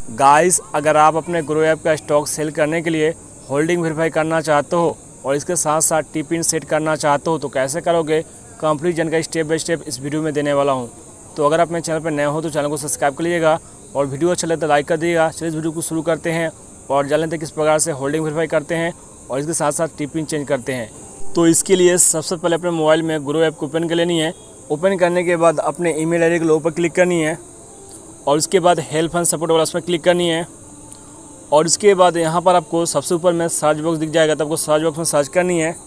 Guys, अगर आप अपने ग्रो ऐप का स्टॉक सेल करने के लिए होल्डिंग वेरीफाई करना चाहते हो और इसके साथ साथ टिपिन सेट करना चाहते हो तो कैसे करोगे, कंप्लीट जानकारी स्टेप बाय स्टेप इस वीडियो में देने वाला हूं। तो अगर आप मेरे चैनल पर नए हो तो चैनल को सब्सक्राइब कर लीजिएगा और वीडियो अच्छा लगे तो लाइक कर दीजिएगा। चलिए इस वीडियो को शुरू करते हैं और जान लेते हैं किस प्रकार से होल्डिंग वेरीफाई करते हैं और इसके साथ साथ टिपिन चेंज करते हैं। तो इसके लिए सबसे पहले अपने मोबाइल में ग्रो ऐप को ओपन कर लेनी है। ओपन करने के बाद अपने ईमेल आईडी के लोगो पर क्लिक करनी है और उसके बाद हेल्प एंड सपोर्ट वाला उसमें क्लिक करनी है और इसके बाद यहाँ पर आपको सबसे ऊपर में सर्च बॉक्स दिख जाएगा। तो आपको सर्च बॉक्स में सर्च करनी है,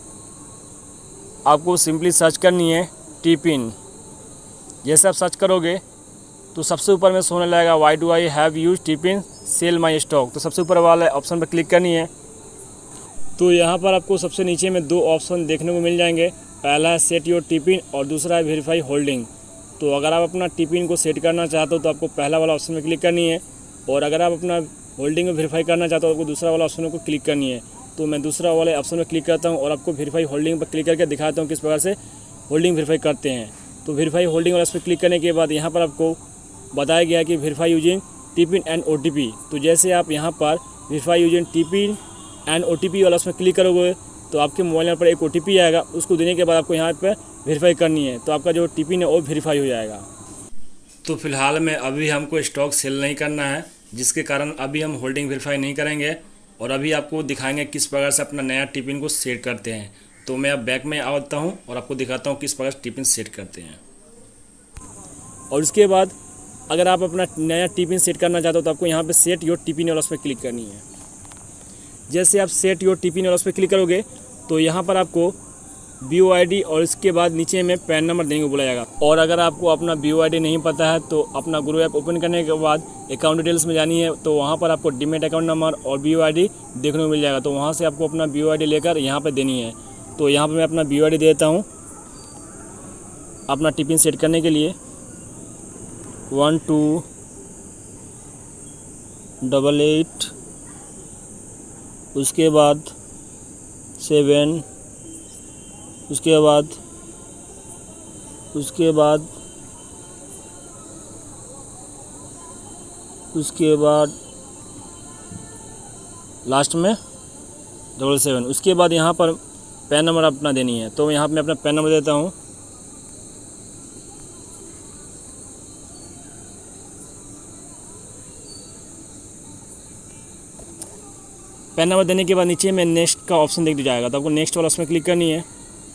आपको सिंपली सर्च करनी है टिपिन। जैसे आप सर्च करोगे तो सबसे ऊपर में सोने लगेगा why do I have use TPIN sell my stock. तो सबसे ऊपर वाले ऑप्शन पर क्लिक करनी है। तो यहाँ पर आपको सबसे नीचे में दो ऑप्शन देखने को मिल जाएंगे। पहला है सेट योर टिपिन और दूसरा है वेरीफाई होल्डिंग। तो अगर आप अपना टिपिन को सेट करना चाहते हो तो आपको पहला वाला ऑप्शन में क्लिक करनी है और अगर आप अपना होल्डिंग में वेरीफाई करना चाहते हो तो आपको दूसरा वाला ऑप्शन को क्लिक करनी है। तो मैं दूसरा वाले ऑप्शन में क्लिक करता हूँ और आपको वेरीफाई होल्डिंग पर क्लिक करके दिखाता हूँ किस प्रकार से होल्डिंग वेरीफाई करते हैं। तो वेरीफाई होल्डिंग वाला उस पर क्लिक करने के बाद यहाँ पर आपको बताया गया कि verify using TPIN and OTP। तो जैसे आप यहाँ पर verify using TPIN and OTP वाला उसमें क्लिक करोगे तो आपके मोबाइल नंबर पर एक OTP आएगा। उसको देने के बाद आपको यहाँ पर वेरीफाई करनी है तो आपका जो टिपिन है वो वेरीफाई हो जाएगा। तो फिलहाल में अभी हमको स्टॉक सेल नहीं करना है, जिसके कारण अभी हम होल्डिंग वेरीफाई नहीं करेंगे और अभी आपको दिखाएंगे किस प्रकार से अपना नया टिपिन को सेट करते हैं। तो मैं अब बैक में आता हूँ और आपको दिखाता हूँ किस प्रकार से टिपिन सेट करते हैं। और उसके बाद अगर आप अपना नया टिपिन सेट करना चाहते हो तो आपको यहाँ पे सेट योर टिपिन वाला उस पर क्लिक करनी है। जैसे आप सेट योर टिपिन वाला उस पर क्लिक करोगे तो यहाँ पर आपको BOID और इसके बाद नीचे में पैन नंबर देने को बोला जाएगा। और अगर आपको अपना BOID नहीं पता है तो अपना ग्रो ऐप ओपन करने के बाद अकाउंट डिटेल्स में जानी है तो वहाँ पर आपको डीमेट अकाउंट नंबर और BOID देखने को मिल जाएगा। तो वहाँ से आपको अपना BOID लेकर यहाँ पर देनी है। तो यहाँ पर मैं अपना BOID देता हूँ अपना टिपिन सेट करने के लिए 1288, उसके बाद 7, उसके बाद लास्ट में 77। उसके बाद यहाँ पर पैन नंबर अपना देनी है। तो यहाँ पे मैं अपना पैन नंबर देता हूँ। पैन नंबर देने के बाद नीचे में नेक्स्ट का ऑप्शन दिख जाएगा। तो आपको नेक्स्ट वाला उसमें क्लिक करनी है।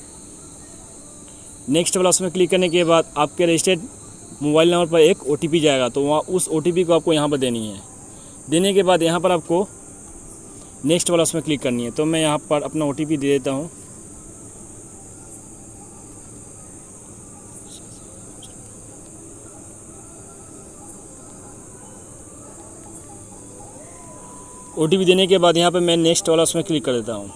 नेक्स्ट वाला उसमें क्लिक करने के बाद आपके रजिस्टर्ड मोबाइल नंबर पर एक OTP जाएगा। तो वहाँ उस OTP को आपको यहाँ पर देनी है। देने के बाद यहाँ पर आपको नेक्स्ट वाला उसमें क्लिक करनी है। तो मैं यहाँ पर अपना OTP दे देता हूँ। OTP देने के बाद यहाँ पे मैं नेक्स्ट वाला उसमें क्लिक कर देता हूँ।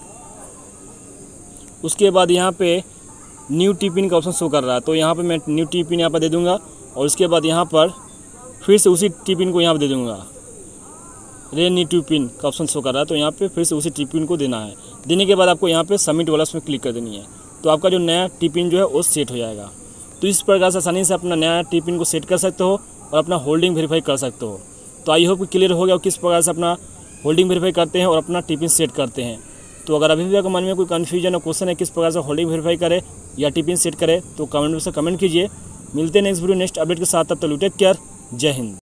उसके बाद यहाँ पे न्यू टिपिन का ऑप्शन शो कर रहा है। तो यहाँ पे मैं न्यू टिपिन यहाँ पर दे दूँगा और उसके बाद यहाँ पर फिर से उसी टिपिन को यहाँ पर दे दूँगा। न्यू टिपिन का ऑप्शन शो कर रहा है तो यहाँ पे फिर से उसी टिपिन को देना है। देने के बाद आपको यहाँ पे सबमिट वाला उसमें क्लिक कर देनी है। तो आपका जो नया टिपिन जो है वो सेट हो जाएगा। तो इस प्रकार से आसानी से अपना नया टिपिन को सेट कर सकते हो और अपना होल्डिंग वेरीफाई कर सकते हो। तो आई होप कि क्लियर हो गया किस प्रकार से अपना होल्डिंग वेरीफाई करते हैं और अपना टिपिन सेट करते हैं। तो अगर अभी भी आपके मन में कोई कन्फ्यूजन और क्वेश्चन है किस प्रकार से होल्डिंग वेरीफाई करे या टिपिन सेट करे तो कमेंट में से कमेंट कीजिए। मिलते हैं नेक्स्ट वीडियो नेक्स्ट अपडेट के साथ। तब तक टेक केयर। जय हिंद।